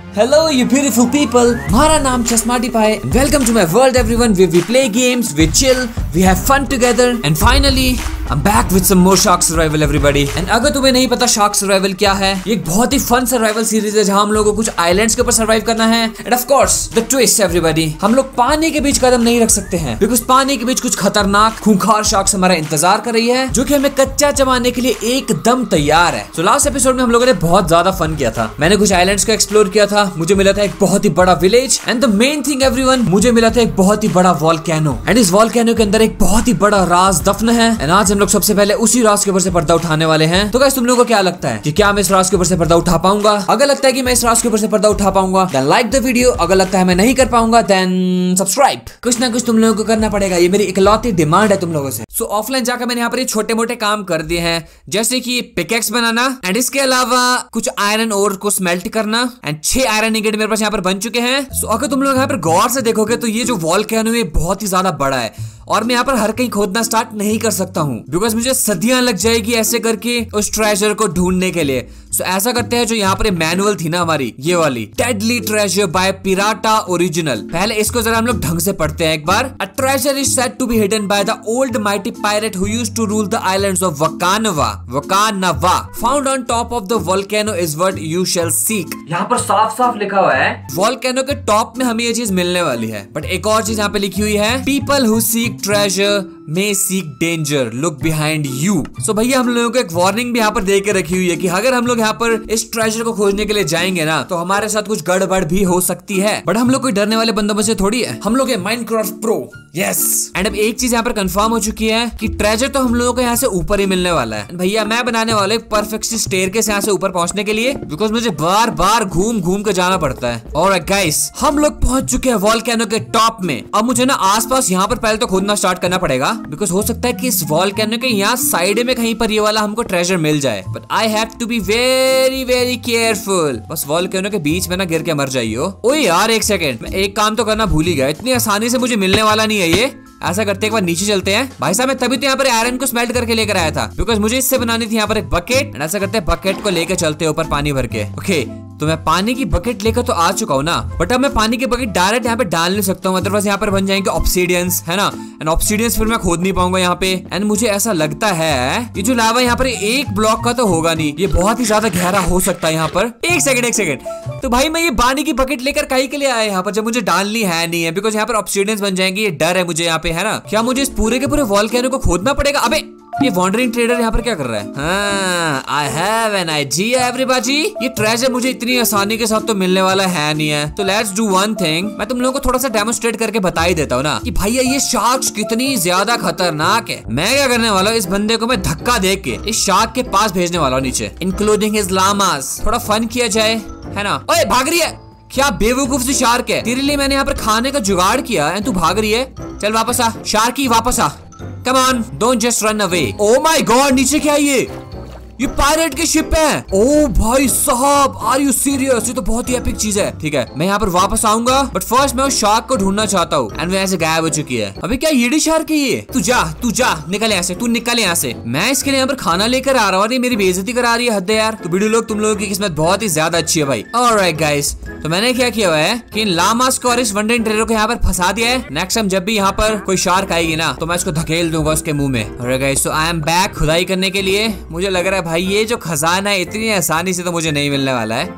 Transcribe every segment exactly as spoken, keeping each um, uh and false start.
Hello you beautiful people, हमारा नाम चश्माटी पाए। Welcome to my world everyone, where we play games, we chill, we have fun together and finally I'm back with some more Shark Survival everybody। And अगर तुम्हें नहीं पता Shark Survival क्या है, ये एक बहुत ही फन सर्वाइवल सीरीज है जहाँ हम लोगों को कुछ आइलैंड्स के ऊपर सर्वाइव करना है। And of course the twist everybody, हम लोग पानी के बीच कदम नहीं रख सकते हैं बिकॉज पानी के बीच कुछ खतरनाक खूंखार शार्क्स हमारा इंतजार कर रही है जो कि हमें कच्चा चबाने के लिए एकदम तैयार है। तो लास्ट एपिसोड में हम लोगों ने बहुत ज्यादा फन किया था। मैंने कुछ आइलैंड्स को एक्सप्लोर किया था, मुझे मिला था एक बहुत ही बड़ा village and the main thing everyone, मुझे मिला था एक बहुत ही बड़ा वॉल्केनो एंड इस वॉल्केनो के अंदर एक बहुत ही बड़ा राज दफन है। एंड आज हम लोग सबसे पहले उसी राज के ऊपर से पर्दा उठाने वाले हैं। तो गाइस तुम लोगों को क्या लगता है कि क्या मैं इस राज के ऊपर से पर्दा उठा पाऊंगा? अगर लगता है कि मैं इस राज के ऊपर से पर्दा उठा पाऊंगा देन लाइक द वीडियो, अगर लगता है मैं नहीं कर पाऊंगा देन सब्सक्राइब। कुछ ना कुछ तुम लोगों को करना पड़ेगा, ये मेरी इकलौती डिमांड है तुम लोगों से। सो ऑफलाइन जाकर मैंने यहाँ पर छोटे मोटे काम कर दिए हैं जैसे कि पिकेक्स बनाना एंड इसके अलावा कुछ आयरन ओर को स्मेल्ट करना एंड छह आयरन इंगेट मेरे पास यहाँ पर बन चुके हैं। सो अगर तुम लोग यहाँ पर गौर से देखोगे तो ये जो वॉल्केनो है बहुत ही ज्यादा बड़ा है और मैं यहाँ पर हर कहीं खोदना स्टार्ट नहीं कर सकता हूँ बिकॉज मुझे सदियां लग जाएगी ऐसे करके उस ट्रेजर को ढूंढने के लिए। सो so, ऐसा करते हैं जो यहाँ पर मैनुअल थी ना हमारी ये वाली deadly treasure by Pirata original, पहले इसको जरा हम लोग ढंग से पढ़ते हैं एक बार। A treasure is said to be hidden by the old mighty pirate who used to rule the islands of Wakanwa Wakanwa found on top of the volcano is what you shall seek. यहाँ पर साफ साफ लिखा हुआ है volcano के top में हमें ये चीज मिलने वाली है। बट एक और चीज यहाँ पे लिखी हुई है people who seek treasure may seek danger, look behind you। So भैया हम लोगों को एक वार्निंग भी यहाँ पर दे के रखी हुई है कि अगर हम लोग यहाँ पर इस ट्रेजर को खोजने के लिए जाएंगे ना तो हमारे साथ कुछ गड़बड़ भी हो सकती है। बट हम लोग कोई डरने वाले बंदों में से थोड़ी है, हम लोग है माइनक्राफ्ट प्रो। यस एंड अब एक चीज यहाँ पर कंफर्म हो चुकी है कि ट्रेजर तो हम लोगों को यहाँ से ऊपर ही मिलने वाला है। भैया मैं बनाने वाला एक परफेक्ट स्टेयरकेस यहाँ से ऊपर पहुंचने के लिए बिकॉज मुझे बार बार घूम घूम कर जाना पड़ता है। ऑलराइट गाइस हम लोग पहुंच चुके हैं वॉल्केनो के टॉप में। अब मुझे ना आसपास यहाँ पर पहले तो खोदना स्टार्ट करना पड़ेगा बिकॉज हो सकता है कि इस वॉल्केनो के यहाँ साइड में कहीं पर ये वाला हमको ट्रेजर मिल जाए। But I have to be very very careful, बस वॉल्केनो के बीच में ना गिर के मर जाइयो। ओए यार एक सेकेंड, मैं एक काम तो करना भूल ही गया, इतनी आसानी से मुझे मिलने वाला नहीं है ये। ऐसा करते एक बार नीचे चलते हैं। भाई साहब मैं तभी तो यहाँ पर आयरन को स्मेल्ट करके लेकर आया था बिकॉज मुझे इससे बनानी थी यहाँ पर एक बकेट। ऐसा करते हैं बकेट को लेकर चलते हैं ऊपर पानी भर के। ओके तो मैं पानी की बकेट लेकर तो आ चुका हूँ ना, बट अब मैं पानी की बकेट डायरेक्ट यहाँ पे डाल नहीं सकता हूँ, अदरवाइज यहाँ पर बन जाएंगे ऑब्सीडियंस है ना। एंड ऑब्सीडियंस फिर मैं खोद नहीं पाऊंगा यहाँ पे। एंड मुझे ऐसा लगता है ये जो लावा यहाँ पर एक ब्लॉक का तो होगा नहीं, ये बहुत ही ज्यादा गहरा हो सकता है यहाँ पर। एक सेकंड एक सेकंड, तो भाई मैं ये पानी की बकेट लेकर काहे के लिए आया यहाँ पर जब मुझे डालनी है नहीं है बिकॉज यहाँ पर ऑब्सीडियंस बन जाएंगे, ये डर है मुझे यहाँ पे है ना। क्या मुझे इस पूरे के पूरे वॉल्केनो को खोदना पड़ेगा? अबे ये वॉन्डरिंग ट्रेडर यहाँ पर क्या कर रहा है? हाँ, I have an idea everybody। ये ट्रेजर मुझे इतनी आसानी के साथ तो मिलने वाला है नहीं है, तो लेट्स डू वन थिंग। मैं तुम लोगों को थोड़ा सा डेमोन्स्ट्रेट करके बता ही देता हूँ ना कि भैया ये शार्क्स कितनी ज्यादा खतरनाक है। मैं क्या करने वाला हूँ, इस बंदे को मैं धक्का दे के इस शार्क के पास भेजने वाला हूँ नीचे, इंक्लूडिंग हिज लामास। थोड़ा फन किया जाए है ना। ओए भाग रही है क्या बेवकूफ सी शार्क है, तेरे लिए मैंने यहाँ पर खाने का जुगाड़ किया है, तू भाग रही है। चल वापस आ शार्की, वापस आ। Come on, don't just run away। Oh my God, नीचे क्या है ये? ये पायरेट की शिप है। ओ भाई साहब, आर यू सीरियस? ये तो बहुत ही एपिक चीज है। ठीक है मैं यहाँ पर वापस आऊंगा बट फर्स्ट मैं उस शार्क को ढूंढना चाहता हूँ एंड वो ऐसे गायब हो चुकी है। अभी क्या येडी शार्क है ये? तू जा तू जा निकल यहाँ से, तू निकल यहाँ से। मैं इसके लिए यहाँ पर खाना लेकर आ रहा हूँ, मेरी बेइज्जती करा रही है, हद है यार। तो वीडियो लोग तुम लोगों की किस्मत बहुत ही ज्यादा अच्छी है भाई। ऑलराइट गाइस, तो मैंने क्या किया हुआ है कि इन लामास को और इस वंडरिंग ट्रेडर को यहाँ पर फंसा दिया है। नेक्स्ट टाइम जब भी यहाँ पर कोई शार्क आएगी ना तो मैं इसको धकेल दूंगा उसके मुंह में। Alright guys, so I am back खुदाई करने के लिए। मुझे लग रहा है भाई ये जो खजाना है इतनी आसानी से तो मुझे नहीं मिलने वाला है।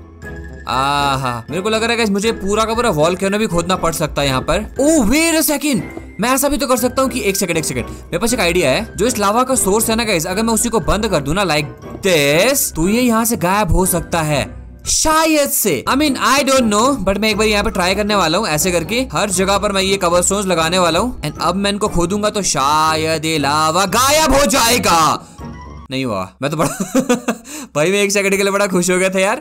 आहा मेरे को लग रहा है कि मुझे पूरा का पूरा वॉल्केनो भी खोदना पड़ सकता है यहाँ पर। ओह वेट अ सेकंड, मैं ऐसा भी तो कर सकता हूँ कि एक सेकंड एक सेकंड मेरे पास एक आइडिया है। जो इस लावा का सोर्स है ना गाइस, अगर मैं उसी को बंद कर दूं ना लाइक दिस तो ये यहाँ से गायब हो सकता है शायद से। I mean I don't know, but मैं एक बार यहाँ पे ट्राई करने वाला हूँ। ऐसे करके हर जगह पर मैं ये कवर स्टोन्स लगाने वाला हूँ एंड अब मैं इनको खोदूंगा तो शायद ये लावा गायब हो जाएगा। नहीं हुआ, मैं तो बड़ा भाई मैं एक सेकंड के लिए बड़ा खुश हो गया था यार।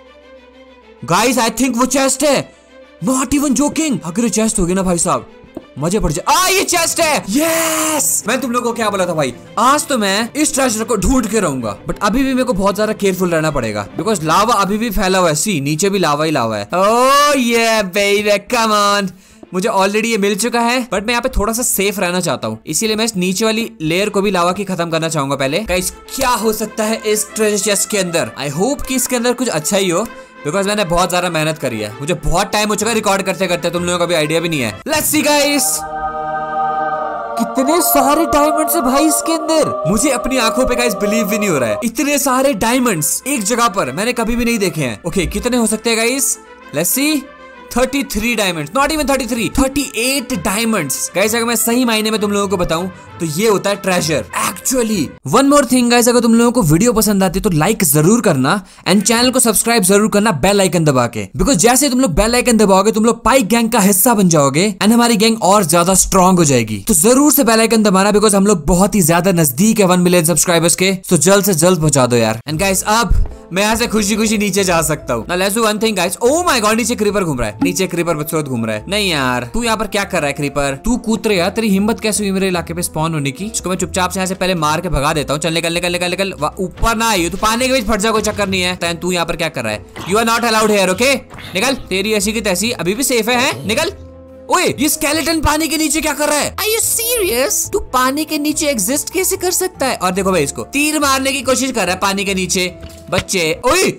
गाइस आई थिंक वो चेस्ट है, नॉट इवन जोकिंग। अगर ये चेस्ट होगी ना भाई साहब मजे पड़ जाए। आ ये चेस्ट है, यस। मैं तुम लोगों को क्या बोला था भाई, आज तो मैं इस ट्रेजर को ढूंढ के रहूंगा बट अभी भी मेरे को बहुत ज्यादा केयरफुल रहना पड़ेगा बिकॉज लावा अभी भी फैला हुआ है। सी नीचे भी लावा ही लावा है। ओह ये बेबी कम ऑन, मुझे ऑलरेडी ये मिल चुका है बट मैं यहाँ पे थोड़ा सा सेफ रहना चाहता हूँ, इसीलिए मैं इस नीचे वाली लेयर को भी लावा की खत्म करना चाहूंगा पहले। गाइस क्या हो सकता है इस ट्रेजर चेस्ट के अंदर? आई होप कि इसके अंदर कुछ अच्छा ही हो बिकॉज मैंने बहुत ज्यादा मेहनत करी है, मुझे बहुत टाइम हो चुका है रिकॉर्ड करते करते, तुम लोगों को भी आइडिया भी नहीं है। लेट्स सी गाइस, कितने सारे डायमंड्स है भाई इसके अंदर, मुझे अपनी आंखों पे गाइस बिलीव भी नहीं हो रहा है। इतने सारे डायमंड्स एक जगह पर मैंने कभी भी नहीं देखे हैं। ओके, कितने हो सकते हैं गाइस? लेट्स सी, तैंतीस डायमंड्स, नॉट इवन तैंतीस, अड़तीस डायमंड्स। गाइस अगर मैं सही मायने में तुम लोगों को बताऊं तो ये होता है treasure actually. One more thing guys, अगर तुम लोगों को वीडियो पसंद आती है तो लाइक जरूर करना एंड चैनल को सब्सक्राइब जरूर करना बेल आइकन दबा के, बिकॉज जैसे तुम लोग बेल आइकन दबाओगे तुम लोग पाइक गैंग का हिस्सा बन जाओगे एंड हमारी गैंग और ज्यादा स्ट्रॉन्ग हो जाएगी। तो जरूर से बेल आइकन दबाना, बिकॉज हम लोग बहुत ही ज्यादा नजदीक है वन मिलियन सब्सक्राइबर्स के, तो जल्द से जल्द पहुंचा दो यार। एंड गाइस अब मैं यहाँ से खुशी खुशी नीचे जा सकता हूँ। Now let's do one thing guys. Oh my God, नीचे क्रीपर घूम रहा है, नीचे क्रीपर बदसूरत घूम रहा है। नहीं यार, तू यहाँ पर क्या कर रहा है क्रीपर? तू कूद रहा है, तेरी हिम्मत कैसे हुई मेरे इलाके पे स्पॉन होने की? इसको मैं चुपचाप से यहाँ से पहले मार के भगा देता हूँ। चल निकल निकल निकल निकल, ऊपर ना आई, तू पानी के बीच फट जा, कोई चक्कर नहीं है। तू यहाँ पर क्या कर रहा है? You are not allowed here, okay? निकल, तेरी ऐसी की तैसी अभी भी सेफ है, निकल। ओए, ये स्केलेटन पानी के नीचे क्या कर रहा है? Are you serious? तू पानी के नीचे एग्जिस्ट कैसे कर सकता है? और देखो भाई, इसको तीर मारने की कोशिश कर रहा है पानी के नीचे। बच्चे, ओए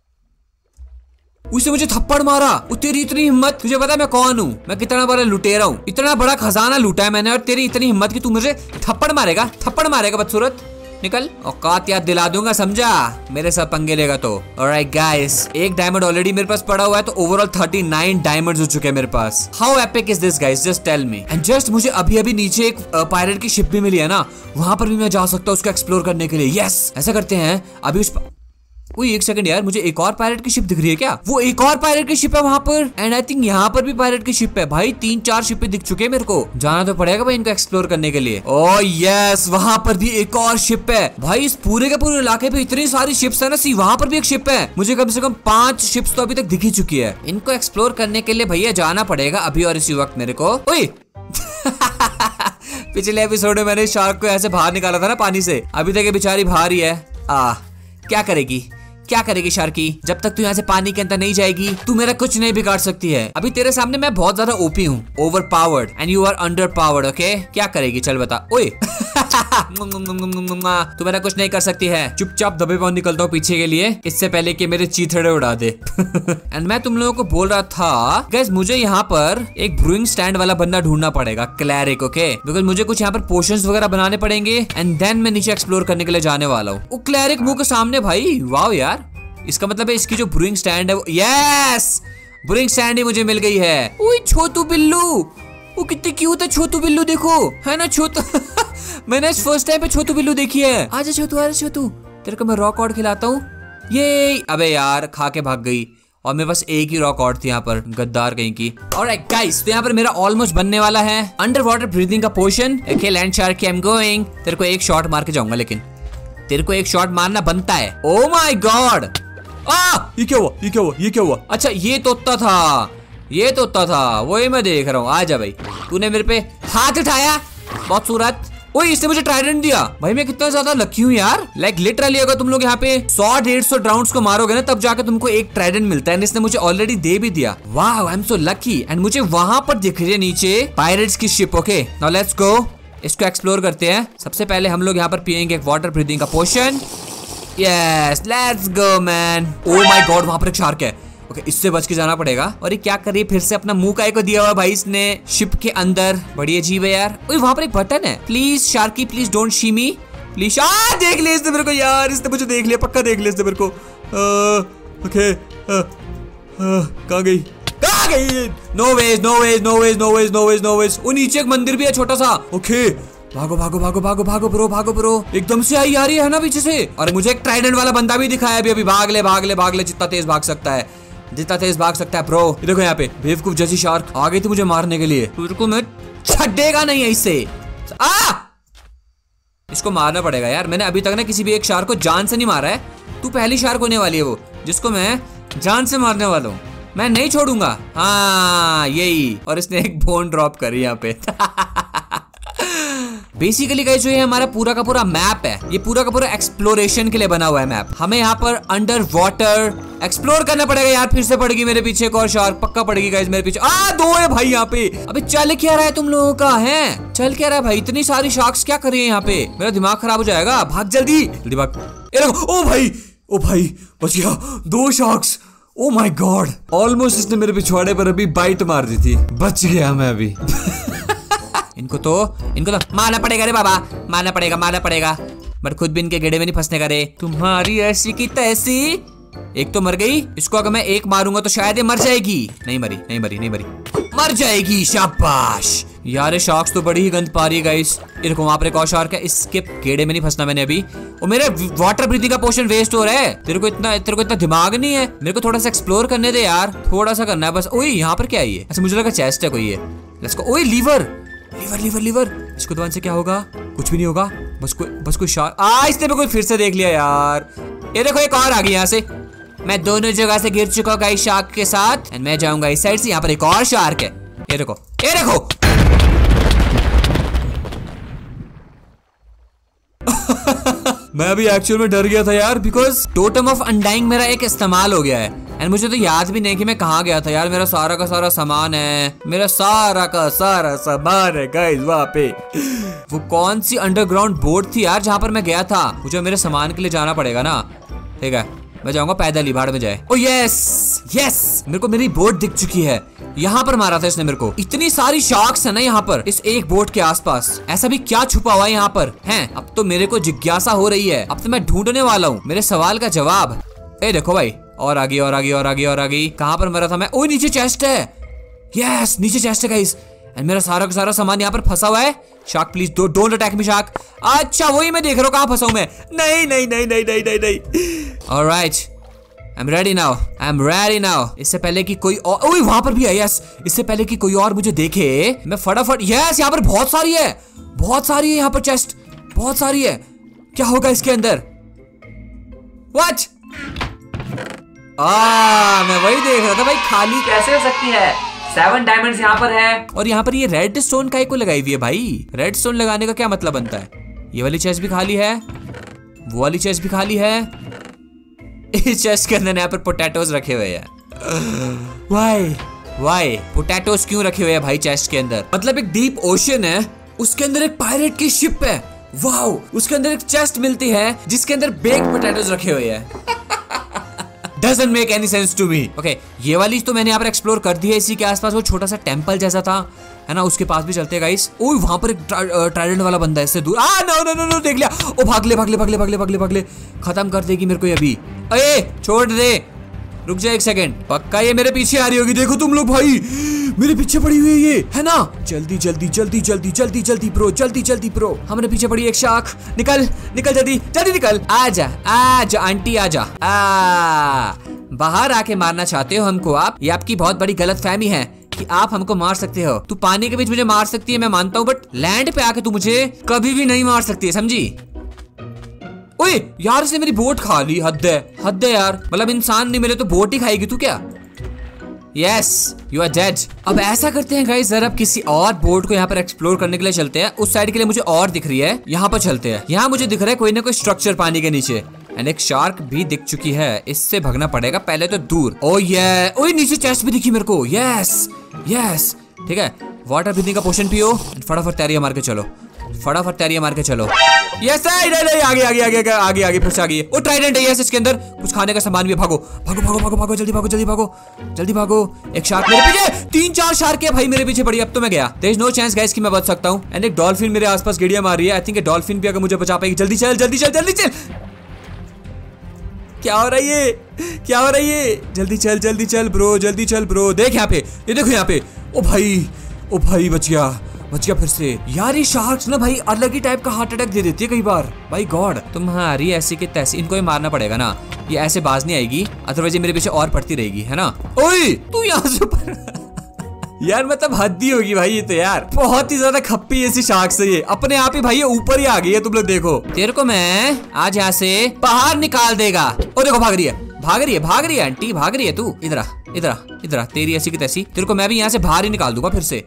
उसने मुझे थप्पड़ मारा। वो तेरी इतनी हिम्मत, तुझे पता है मैं कौन हूँ? मैं कितना बड़ा लुटेरा हूँ, इतना बड़ा खजाना लूटा है मैंने, और तेरी इतनी हिम्मत कि तू मुझे थप्पड़ मारेगा? थप्पड़ मारेगा बदसूरत, निकल। औकात याद दिला दूंगा, समझा? मेरे साथ पंगे लेगा तो। ऑलराइट गाइस, एक डायमंड ऑलरेडी मेरे पास पड़ा हुआ है, तो ओवरऑल उनतालीस डायमंड्स हो चुके हैं मेरे पास। How epic is this guys, just tell me. And just मुझे अभी अभी नीचे एक पायरेट की शिप भी मिली है ना, वहां पर भी मैं जा सकता हूँ उसको एक्सप्लोर करने के लिए। यस, ऐसा करते हैं अभी उस। ओए एक सेकंड यार, मुझे एक और पायरेट की शिप दिख रही है क्या? वो एक और पायरेट की शिप है वहां पर, एंड आई थिंक यहाँ पर भी पायरेट की शिप है। भाई तीन चार शिपें दिख चुके हैं मेरे को, जाना तो पड़ेगा भाई इनको एक्सप्लोर करने के लिए। ओह यस, वहां पर भी एक और शिप है। भाई इस पूरे के पूरे इलाके पे इतनी सारी शिप्स है ना, सी वहां पर भी एक शिप है। मुझे कम से कम पांच शिप्स तो अभी तक दिख ही चुकी है। इनको एक्सप्लोर करने के लिए भैया जाना पड़ेगा अभी और इसी वक्त मेरे को। ओए पिछले एपिसोड में मैंने शार्क को ऐसे बाहर निकाला था ना पानी से, अभी तक ये बेचारी बाहर ही है। आ क्या करेगी, क्या करेगी शार्की? जब तक तू यहाँ से पानी के अंदर नहीं जाएगी तू मेरा कुछ नहीं बिगाड़ सकती है। अभी तेरे सामने मैं बहुत ज्यादा ओपी हूँ, over powered, and you are under powered, okay? क्या करेगी चल बता। ओए तू मेरा कुछ नहीं कर सकती है। चुपचाप दबे पाँव निकलता हूँ पीछे के लिए, इससे पहले कि मेरे चीथड़े उड़ा दे। एंड मैं तुम लोगों को बोल रहा था गाइस, मुझे यहाँ पर एक ब्रूइंग स्टैंड वाला बंदा ढूंढना पड़ेगा, क्लैरिक, ओके? बिकॉज मुझे कुछ यहाँ पर पोशंस वगैरह बनाने पड़ेंगे, एंड देन मैं नीचे एक्सप्लोर करने के लिए जाने वाला हूँ। वो क्लैरिक मुंह के सामने भाई, वाव यार, इसका मतलब है इसकी जो ब्रूइंग स्टैंड है वो, यस ब्रूइंग स्टैंड ही मुझे मिल गई है। ओए छोटू बिल्लू, वो कितनी क्यूट है छोटू बिल्लू, देखो है ना छोटू। मैंने फर्स्ट टाइम पे छोटू बिल्लू देखी है। आजा छोटू, आजा छोटू, तेरे को मैं रॉक कॉर्ड खिलाता हूँ। ये अबे यार खा के भाग गई, और मेरे पास एक ही रॉक कॉर्ड थी यहाँ पर, गद्दार कहीं की। ऑलराइट गाइस, तो यहाँ पर मेरा ऑलमोस्ट बनने वाला है अंडर वाटर ब्रीथिंग का potion. Okay land shark, I am going. तेरे को एक शॉट मार के जाऊंगा, लेकिन तेरे को एक शॉट मारना बनता है। ओ माय गॉड, आ ये क्या हुआ, ये क्या हुआ, ये क्या हुआ? अच्छा ये तोता था, ये तोता था, वही मैं देख रहा हूँ। आजा भाई, तूने मेरे पे हाथ उठाया, बहुत सूरत। ओए इसने मुझे ट्राइडेंट दिया। भाई मैं कितना ज्यादा लकी हूँ यार, लाइक लिटरली अगर तुम लोग यहाँ पे सौ डेढ़ सौ राउंड्स को मारोगे ना, तब जाकर तुमको एक ट्राइडेंट मिलता है। इसने मुझे ऑलरेडी दे भी दिया। वाह I am so lucky. And मुझे वहां पर दिख रही है नीचे पायरेट्स की ship. Okay now let's go, इसको एक्सप्लोर करते हैं। सबसे पहले हम लोग यहाँ पर पियेंगे एक वाटर ब्रीथिंग का potion. Yes let's go man. Oh my God, वहां पर एक शार्क है। ओके इससे बच के जाना पड़ेगा। और ये क्या कर रही है, फिर से अपना मुंह काय को दिया हुआ भाई इसने शिप के अंदर, बड़ी अजीब है यार। ओए वहां पर एक बटन है, please Sharky please don't see me please. आ देख ले इसने मेरे को यार, इसने मुझे देख लिया, पक्का देख लिया इसने मेरे को। ओके कहाँ गई, कहाँ गई? No ways no ways no ways no ways no ways no ways. वो नीचे एक मंदिर भी है छोटा सा। ओके भागो भागो भागो भागो भागो ब्रो, भागो ब्रो। एकदम से आई आ रही है ना पीछे से। और मुझे एक ट्राइडेंट वाला बंदा भी दिखाया अभी अभी। भाग ले भाग ले भाग ले, जितना तेज भाग सकता है, जितना तेज भाग सकता है ब्रो। देखो यहाँ पे बेवकूफ जैसी शार्क आ गई थी मुझे मारने के लिए। तुझको मैं छड्डेगा नहीं है इससे। आ इसको मारना पड़ेगा यार। मैंने अभी तक ना किसी भी एक शार्क को जान से नहीं मारा है। तू पहली शार्क होने वाली है वो, जिसको मैं जान से मारने वाला हूँ। मैं नहीं छोड़ूंगा। हाँ यही। और इसने एक बोन ड्रॉप करी यहाँ पे। बेसिकली गाइस जो ये हमारा पूरा का पूरा मैप है, ये पूरा का पूरा एक्सप्लोरेशन के लिए बना हुआ है मैप। हमें यहाँ पर अंडर वाटर एक्सप्लोर करना पड़ेगा यार। फिर से पड़ेगी मेरे पीछे एक और शार्क, पक्का पड़ेगी गाइस मेरे पीछे। आ दो है भाई यहाँ पे। अबे चल क्या रहा है तुम लोगों का, है चल क्या रहा है भाई? इतनी सारी शार्क्स क्या कर रही है यहाँ पे? मेरा दिमाग खराब हो जाएगा। भाग जल्दी जल्दी भाग। ओ भाई ओ भाई बच गया। दो sharks. Oh my God, almost इसने मेरे पिछवाड़े पर अभी बाइट मार दी थी। बच गया मैं अभी। इनको तो इनको तो मारना पड़ेगा रे बाबा, मारना पड़ेगा मारना पड़ेगा, बट खुद भी इनके गेड़े में नहीं फंसने का रे। तुम्हारी ऐसी की तैसी। एक तो मर गई, इसको अगर मैं एक मारूंगा तो शायद ये मर जाएगी। नहीं मरी नहीं मरी नहीं मरी, मर जाएगी। शाबाश यार, शार्क्स तो बड़ी ही गंद पा रही है गाइस। देखो वहां पर एक और शार्क है, इसके गेड़े में नहीं फंसना मैंने अभी। और मेरे वाटर ब्रीथिंग का पोशन वेस्ट हो रहा है। तेरे को इतना तेरे को इतना दिमाग नहीं है? मेरे को थोड़ा सा एक्सप्लोर करने दे यार, थोड़ा सा करना है बस। ओए यहाँ पर क्या है ये? अच्छा मुझे लगा चेस्ट है कोई ये। Let's go. ओए लीवर लीवर लीवर लीवर, इसको दबाने से क्या होगा? कुछ भी नहीं होगा, बस कोई बस कोई शार्क। आ इसने मेरे को फिर से देख लिया यार। ये देखो एक और आ गई यहाँ से। मैं दोनों जगह से गिर चुका हूँ गाइस शार्क के साथ, एंड मैं जाऊंगा इस साइड से। यहाँ पर एक और शार्क है, ये देखो ये देखो। मैं अभी एक्चुअल में डर गया था यार, बिकॉज टोटम ऑफ अनडाइंग मेरा एक इस्तेमाल हो गया है, एंड मुझे तो याद भी नहीं कि मैं कहाँ गया था यार। मेरा सारा का सारा सामान है, मेरा सारा का सारा सामान है गाइस वहाँ पे। वो कौन सी अंडरग्राउंड बोट थी यार जहाँ पर मैं गया था? मुझे मेरे सामान के लिए जाना पड़ेगा ना, ठीक है मैं जाऊंगा पैदल ही, भाड़ में जाए। ओ यस यस, मेरे को मेरी बोट दिख चुकी है। यहाँ पर मारा था इसने मेरे को। इतनी सारी शार्क्स है ना यहाँ पर इस एक बोट के आसपास। ऐसा भी क्या छुपा हुआ है यहाँ पर हैं? अब तो मेरे को जिज्ञासा हो रही है, अब तो मैं ढूंढने वाला हूँ मेरे सवाल का जवाब। ए देखो भाई, और आगे और आगे और आगे और आगे। कहाँ पर मरा था मैं? ओ नीचे चेस्ट है। यस नीचे चेस्ट है गाइस, एंड मेरा सारा का सारा सामान यहाँ पर फंसा हुआ है। Shark please don't attack me shark. अच्छा वही मैं देख रहा हूँ कहाँ फंसा हूँ मैं। नहीं नहीं नहीं नहीं नहीं नहीं नहीं। Alright I am ready now, I am ready now. इससे पहले कि कोई और, ओए वहां पर भी है। यस, इससे पहले कि कोई और मुझे देखे मैं फटाफट। यस यहाँ पर बहुत सारी है, बहुत सारी है यहाँ पर चेस्ट, बहुत सारी है। क्या होगा इसके अंदर? व्हाट? आ मैं वही देख रहा था भाई, खाली कैसे हो सकती है? सेवन डायमंड्स यहाँ पर है, और यहाँ पर ये रेड स्टोन काहे को लगाई हुई है भाई? रेड स्टोन लगाने का क्या मतलब बनता है? ये वाली चेस्ट भी खाली है, वो वाली चेस्ट भी खाली है। इस चेस्ट के अंदर यहाँ पर पोटैटोज रखे हुए हैं। वाई वाई पोटैटोज क्यों रखे हुए हैं भाई चेस्ट के अंदर? मतलब एक डीप ओशन है, उसके अंदर एक पायरेट की शिप है। वाओ, उसके अंदर एक चेस्ट मिलती है जिसके अंदर बेक्ड पोटैटोज रखे हुए हैं। Doesn't make any sense to me. Okay, ये वाली तो मैंने यहाँ पर एक्सप्लोर कर दी है। इसी के आसपास वो छोटा सा टेंपल जैसा था, है ना, उसके पास भी चलते हैं गाइस। ओह वहां पर एक ट्राइडेंट वाला बंदा है, इससे दूर। Ah no no no no, देख लिया। ओ भाग ले भाग ले भाग ले भाग ले भाग ले भाग ले, खत्म कर देगी मेरे को ये अभी। अरे छोड़ दे, रुक जा एक सेकंड, पक्का ये मेरे पीछे आ रही होगी। देखो तुम लोग भाई, मेरे पीछे पड़ी हुई है ये, है ना? जल्दी जल्दी जल्दी जल्दी जल्दी जल्दी ब्रो, जल्दी जल्दी ब्रो। हमारे पीछे पड़ी एक शार्क। निकल निकल जल्दी जल्दी निकल। आजा आजा आंटी आजा। आ बाहर आके मारना चाहते हो हमको आप? ये आपकी बहुत बड़ी गलतफहमी है कि आप हमको मार सकते हो। तू पानी के बीच मुझे मार सकती है मैं मानता हूँ, बट लैंड पे आके तू मुझे कभी भी नहीं मार सकती है, समझी? ओए यार इसने मेरी बोट खा ली। हद है हद है यार, मतलब इंसान नहीं मिले तो बोट ही खाएगी तू क्या? Yes you are dead. अब ऐसा करते हैं गाइस, जरा किसी और बोर्ड को यहाँ पर एक्सप्लोर करने के लिए चलते हैं। उस साइड के लिए मुझे और दिख रही है, यहाँ पर चलते हैं। यहाँ मुझे दिख रहा है कोई ना कोई स्ट्रक्चर पानी के नीचे, एंड एक शार्क भी दिख चुकी है। इससे भगना पड़ेगा पहले तो दूर। ओ ये ओए नीचे चेस्ट भी दिखी मेरे को। यस यस ठीक है, वाटर ब्रीथिंग का पोशन पियो, फटाफट तैयारियां मार के चलो, फटाफट तैयारियां मार के चलो। यस आगे आगे आगे आगे आगे आगे फिर से आगे। ओ ट्राइडेंट है यस, इसके अंदर कुछ खाने का सामान भी है। भागो भागो भागो भागो भागो जल्दी भागो जल्दी भागो जल्दी भागो। एक शार्क मेरे पीछे, तीन चार शार्क है भाई मेरे पीछे पड़ी। अब तो मैं गया, there is no chance guys कि मैं बच सकता हूं। एंड एक डॉल्फिन मेरे आसपास गेड़ियां मार रही है। आई थिंक डॉल्फिन भी अगर मुझे बचा पाएगी। जल्दी चल जल्दी चल जल्दी चल। क्या हो रहा है ये, क्या हो रहा है ये? जल्दी चल जल्दी चल ब्रो, जल्दी चल ब्रो। देख यहाँ पे, ये देखो यहाँ पे। ओ भाई ओ भाई बच गया बच गया फिर से। यार ये शार्क्स ना भाई अलग ही टाइप का हार्ट अटैक दे देती है कई बार। भाई गॉड, तुम्हारी ऐसी की तैसी। इनको ही मारना पड़ेगा ना, ये ऐसे बाज नहीं आएगी, अदरवाइज ये मेरे पीछे और पड़ती रहेगी, है ना? ओए तू यहाँ से ऊपर यार मतलब हद ही होगी भाई ये तो यार। बहुत ही ज्यादा खप्पी ऐसी शार्क्स है ये, अपने आप ही भाई ये ऊपर ही आ गई है। तुम लोग देखो, तेरे को मैं आज यहाँ से बाहर निकाल देगा। ओ देखो भाग रही है भाग रही है भाग रही है आंटी, भाग रही है तू। इधर इधर इधर, तेरी ऐसी की तैसी, तेरे को मैं भी यहाँ से बाहर ही निकाल दूंगा फिर से।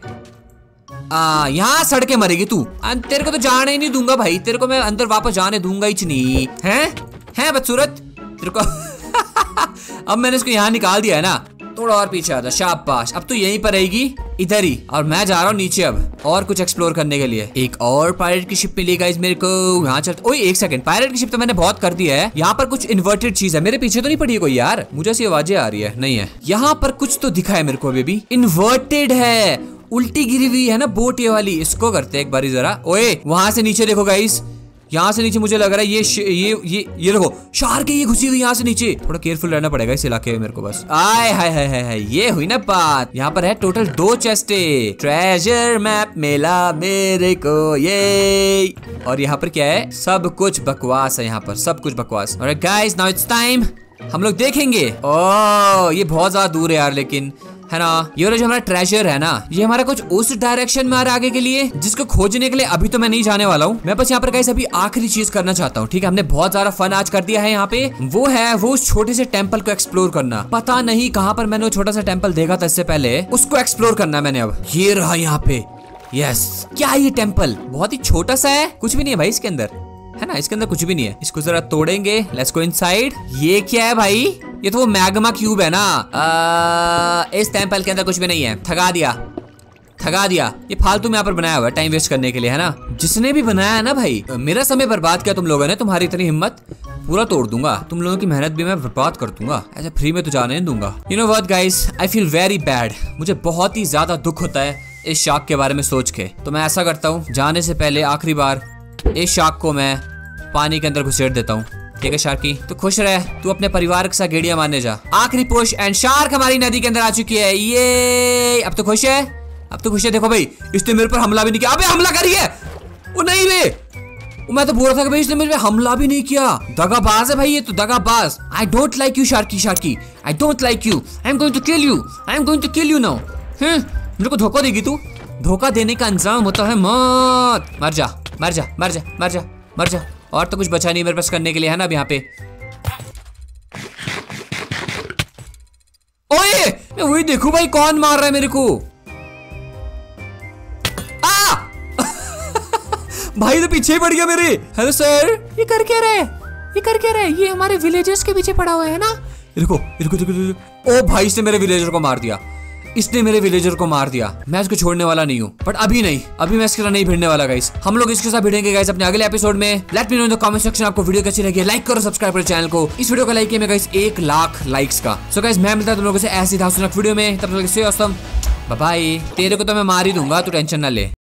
आ, यहाँ सड़ के मरेगी तू। तेरे को तो जाने ही नहीं दूंगा भाई, तेरे को मैं अंदर वापस जाने दूंगा ही नहीं। हैं हैं बदसूरत तेरे को अब मैंने इसको यहाँ निकाल दिया है ना, थोड़ा और पीछे आता, शाबाश। अब तो यहीं पर रहेगी, इधर ही। और मैं जा रहा हूँ नीचे अब और कुछ एक्सप्लोर करने के लिए। एक और पायरेट की शिप मिली गाइस मेरे को। यहाँ चलते। ओए एक सेकंड, पायरेट की शिप तो मैंने बहुत कर दी है। यहाँ पर कुछ इन्वर्टेड चीज है, मेरे पीछे तो नहीं पड़ी है कोई यार? मुझे ऐसी आवाजें आ रही है। नहीं है, यहाँ पर कुछ तो दिखा है मेरे को अभी। इन्वर्टेड है, उल्टी गिरी हुई है ना बोट ये वाली। इसको करते हैं एक बारी जरा। ओए वहां से नीचे देखो गाइस, यहाँ से नीचे मुझे लग रहा है ये ये ये ये देखो शार्क है, ये घुसी हुई यहाँ से नीचे। थोड़ा केयरफुल रहना पड़ेगा इस इलाके में मेरे को बस। आय हाय हाय हाय हाय, ये हुई ना बात। यहाँ पर है टोटल दो चेस्टे। ट्रेजर मैप मिला मेरे को ये। और यहाँ पर क्या है? सब कुछ बकवास है यहाँ पर, सब कुछ बकवास। Alright guys, now it's time, हम लोग देखेंगे। ओह ये बहुत ज्यादा दूर है यार, लेकिन है ना ये वाला जो हमारा ट्रेजर है ना, ये हमारा कुछ उस डायरेक्शन में आ रहा है आगे के लिए, जिसको खोजने के लिए अभी तो मैं नहीं जाने वाला हूँ। मैं बस यहाँ पर गाइस अभी आखिरी चीज करना चाहता हूँ। ठीक है, हमने बहुत सारा फन आज कर दिया है यहाँ पे। वो है वो उस छोटे से टेम्पल को एक्सप्लोर करना। पता नहीं कहाँ पर मैंने वो छोटा सा टेम्पल देखा था इससे पहले, उसको एक्सप्लोर करना मैंने। अब ये रहा यहाँ पे। यस, क्या ये टेम्पल बहुत ही छोटा सा है, कुछ भी नहीं है भाई इसके अंदर, है ना? इसके अंदर कुछ भी नहीं है। इसको जरा तोड़ेंगे। Let's go inside. ये क्या है भाई? ये तो वो मैग्मा क्यूब है ना। आ, इस टेम्पल के अंदर कुछ भी नहीं है। थका दिया, थका दिया। ये फालतू में यहाँ पर बनाया हुआ है टाइम वेस्ट करने के लिए, है ना? जिसने भी बनाया है ना भाई, मेरा समय बर्बाद किया तुम लोगों ने। तुम्हारी इतनी हिम्मत, पूरा तोड़ दूंगा। तुम लोगों की मेहनत भी मैं बर्बाद कर दूंगा। ऐसे फ्री में तो जाने नहीं दूंगा। You know what guys, I feel very bad. मुझे बहुत ही ज्यादा दुख होता है इस शार्क के बारे में सोच के। तो मैं ऐसा करता हूँ, जाने से पहले आखिरी बार इस शार्क को मैं पानी के अंदर घुसेड़ देता हूँ। ठीक है शार्की, तू खुश रह, तू अपने परिवार के साथ गेड़िया मारने जा। आखिरी पुश एंड शार्क हमारी नदी के अंदर आ चुकी है। ये अब तो खुश है, अब तो खुश है। देखो भाई, इसने मेरे पर हमला भी नहीं किया। अबे हमला करिए। वो नहीं बे, मैं तो बोल रहा था कि भाई इसने मेरे पे हमला भी नहीं किया। दगाबाज है भाई ये तो, दगाबाज। I don't like you Sharky, Sharky I don't like you. I am going to kill you, I am going to kill you now. हैं, मेरे को धोखा देगी तू? धोखा देने का अंजाम होता है मौत। मर जा, मर जा, मर जा, मर जा, मर जा। और तो कुछ बचा नहीं मेरे पास करने के लिए, है ना? अब यहाँ पे ओए, मैं वही देखूं भाई कौन मार रहा है मेरे को। आ! भाई तो पीछे ही पड़ गया मेरे। हेलो सर, ये कर क्या रहे? ये कर क्या रहे? ये हमारे विलेजर्स के पीछे पड़ा हुआ है ना। देखो देखो देखो देखो। ओ भाई, इसने मेरे विलेजर को मार दिया। इसने मेरे विलेजर को मार दिया। मैं इसको छोड़ने वाला नहीं हूँ, बट अभी नहीं, अभी मैं इसके साथ नहीं भिड़ने वाला गाइस। हम लोग इसके साथ भिड़ेंगे गाइस अपने अगले एपिसोड में। Let me know in the comment section आपको वीडियो कैसी लगी। लाइक करो, सब्सक्राइब करो चैनल को। इस वीडियो का लाइक किया मैं गाइस एक लाख लाइक्स का। सो गाइस मैं मिलता हूं तुम लोगों से ऐसी धांसू वीडियो में। तब तक से ऑसम, बाय बाय। तेरे को तो मैं मार ही दूंगा, तू टेंशन ना ले।